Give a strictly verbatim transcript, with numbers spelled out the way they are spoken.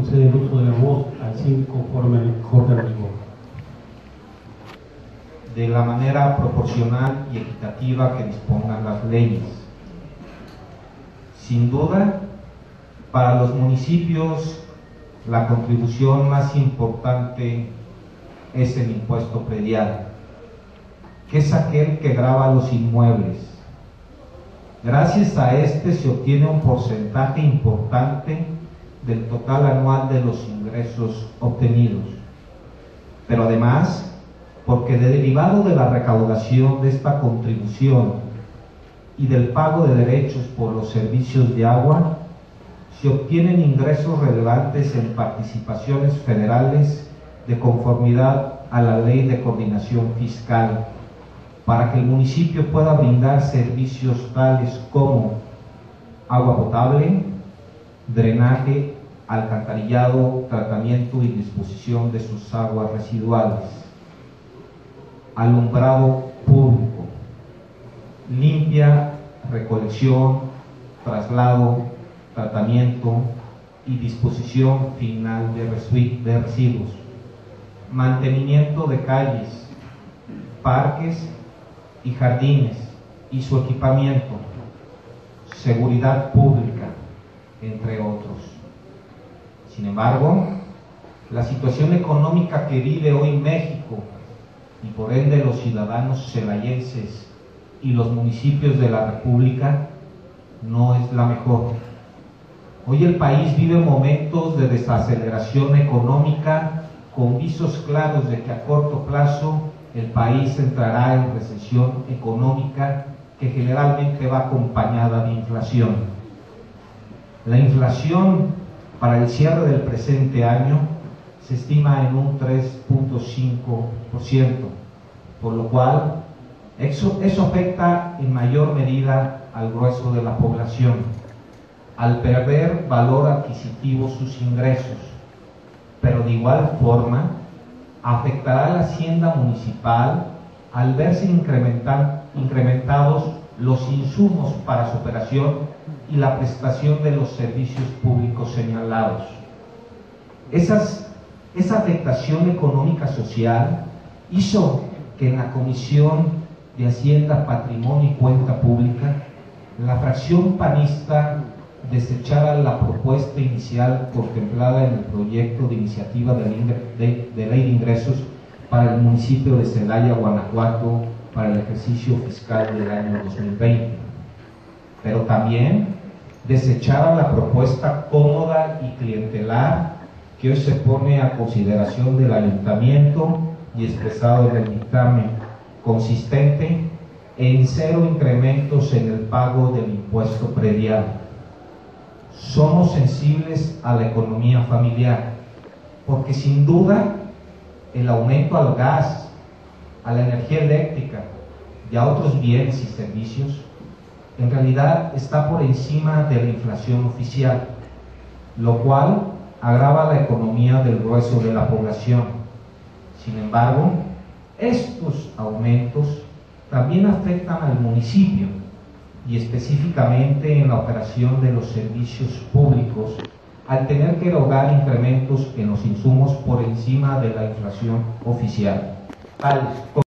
concede el uso de la voz al fin conforme al orden del voto. De la manera proporcional y equitativa que dispongan las leyes. Sin duda, para los municipios, la contribución más importante es el impuesto predial, que es aquel que grava los inmuebles. Gracias a este se obtiene un porcentaje importante del total anual de los ingresos obtenidos. Pero además, porque derivado de la recaudación de esta contribución y del pago de derechos por los servicios de agua, se obtienen ingresos relevantes en participaciones federales de conformidad a la Ley de Coordinación Fiscal, para que el municipio pueda brindar servicios tales como agua potable, drenaje, alcantarillado, tratamiento y disposición de sus aguas residuales, alumbrado público, limpia, recolección, traslado, tratamiento y disposición final de residuos, mantenimiento de calles, parques y jardines y su equipamiento, seguridad pública, entre otros. Sin embargo, la situación económica que vive hoy México y por ende los ciudadanos celayenses y los municipios de la República no es la mejor. Hoy el país vive momentos de desaceleración económica con visos claros de que a corto plazo el país entrará en recesión económica que generalmente va acompañada de inflación. La inflación para el cierre del presente año se estima en un tres punto cinco por ciento, por lo cual eso, eso afecta en mayor medida al grueso de la población, al perder valor adquisitivo sus ingresos, pero de igual forma afectará a la hacienda municipal al verse incrementar, incrementados los insumos para su operación y la prestación de los servicios públicos señalados. Esas, esa afectación económica social hizo que en la Comisión de Hacienda, Patrimonio y Cuenta Pública, la fracción panista desechara la propuesta inicial contemplada en el proyecto de iniciativa de, de, de ley de ingresos para el municipio de Celaya, Guanajuato, para el ejercicio fiscal del año dos mil veinte. Pero también desechara la propuesta cómoda y clientelar que hoy se pone a consideración del ayuntamiento y expresado en el dictamen, consistente en cero incrementos en el pago del impuesto predial. Somos sensibles a la economía familiar, porque sin duda el aumento al gas, a la energía eléctrica y a otros bienes y servicios, en realidad está por encima de la inflación oficial, lo cual agrava la economía del grueso de la población. Sin embargo, estos aumentos también afectan al municipio, y específicamente en la operación de los servicios públicos, al tener que erogar incrementos en los insumos por encima de la inflación oficial, tales